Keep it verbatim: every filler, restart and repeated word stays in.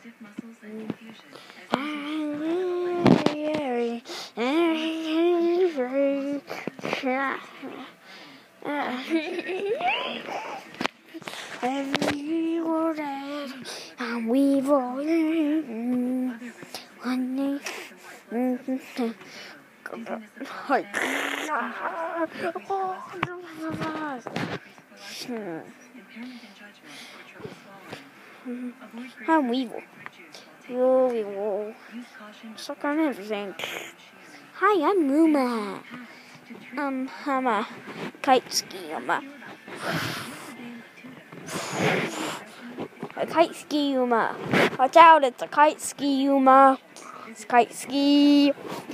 Every word and we've all one day. I'm weevil. Whoa, weevil. Suck on everything. Hi, I'm Ruma. Um, I'm a kite ski. I'm a, a kite ski. Uma. Watch out! It's a kite ski. Uma. It's kite ski.